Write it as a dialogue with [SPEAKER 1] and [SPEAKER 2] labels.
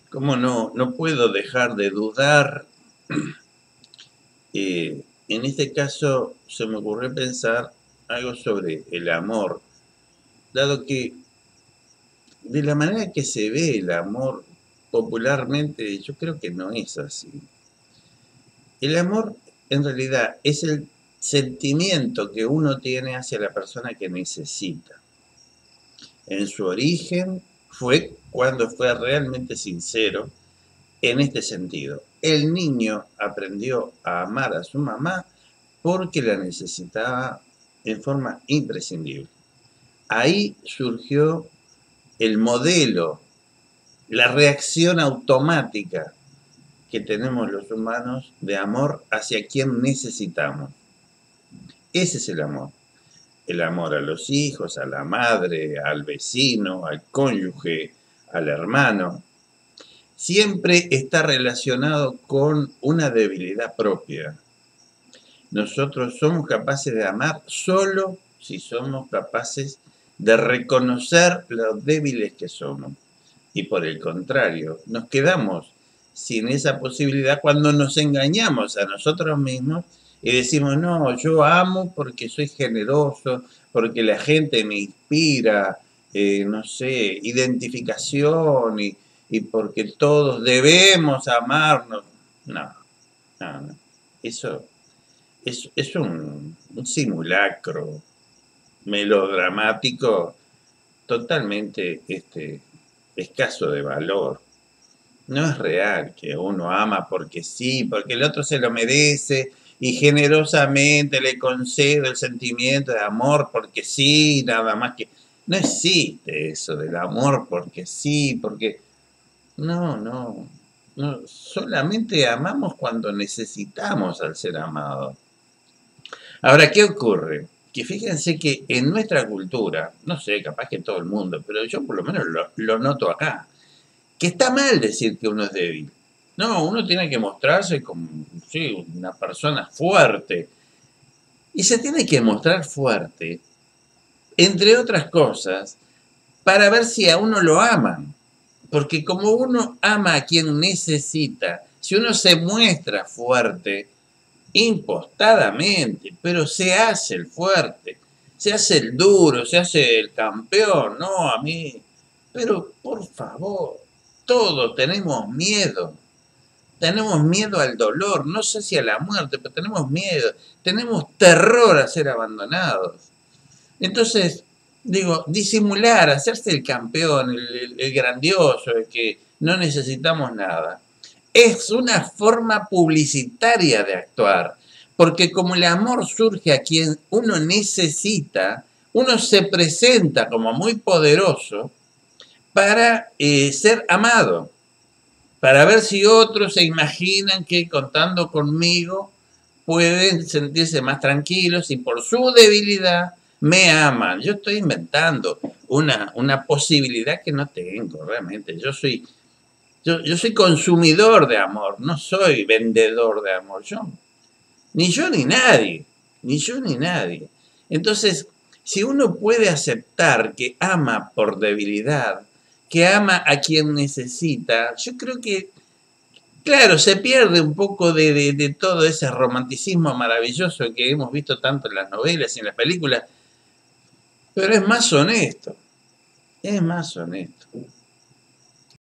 [SPEAKER 1] ¿Cómo no? No puedo dejar de dudar. En este caso se me ocurrió pensar algo sobre el amor, dado que de la manera que se ve el amor popularmente, yo creo que no es así. El amor en realidad es el sentimiento que uno tiene hacia la persona que necesita. En su origen fue cuando fue realmente sincero en este sentido. El niño aprendió a amar a su mamá porque la necesitaba en forma imprescindible. Ahí surgió el modelo, la reacción automática que tenemos los humanos de amor hacia quien necesitamos. Ese es el amor. El amor a los hijos, a la madre, al vecino, al cónyuge, al hermano. Siempre está relacionado con una debilidad propia. Nosotros somos capaces de amar solo si somos capaces de reconocer lo débiles que somos. Y por el contrario, nos quedamos sin esa posibilidad cuando nos engañamos a nosotros mismos y decimos, no, yo amo porque soy generoso, porque la gente me inspira, no sé, identificación y porque todos debemos amarnos. No, no, no. Eso es un simulacro melodramático totalmente escaso de valor. No es real que uno ama porque sí, porque el otro se lo merece y generosamente le concedo el sentimiento de amor porque sí, nada más que... No existe eso del amor porque sí, porque... No, no, no, solamente amamos cuando necesitamos al ser amado. Ahora, ¿qué ocurre? Que fíjense que en nuestra cultura, no sé, capaz que todo el mundo, pero yo por lo menos lo noto acá, que está mal decir que uno es débil. No, uno tiene que mostrarse como sí, una persona fuerte. Y se tiene que mostrar fuerte, entre otras cosas, para ver si a uno lo aman. Porque como uno ama a quien necesita, si uno se muestra fuerte, impostadamente, pero se hace el fuerte, se hace el duro, se hace el campeón, no a mí. Pero por favor, todos tenemos miedo al dolor, no sé si a la muerte, pero tenemos miedo, tenemos terror a ser abandonados. Entonces, digo, disimular, hacerse el campeón, el grandioso, el que no necesitamos nada, es una forma publicitaria de actuar, porque como el amor surge a quien uno necesita, uno se presenta como muy poderoso para ser amado, para ver si otros se imaginan que contando conmigo pueden sentirse más tranquilos y por su debilidad me aman. Yo estoy inventando una posibilidad que no tengo realmente. Yo soy consumidor de amor, no soy vendedor de amor. Yo ni nadie, ni yo ni nadie. Entonces, si uno puede aceptar que ama por debilidad, que ama a quien necesita, yo creo que, claro, se pierde un poco de todo ese romanticismo maravilloso que hemos visto tanto en las novelas y en las películas, pero es más honesto, es más honesto.